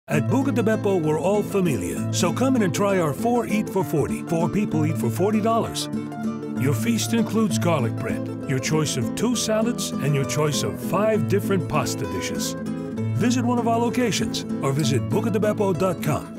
At Buca de Beppo, we're all familia, so come in and try our 4 Eat for 40. 4 people eat for $40. Your feast includes garlic bread, your choice of 2 salads, and your choice of 5 different pasta dishes. Visit one of our locations or visit bucadebeppo.com.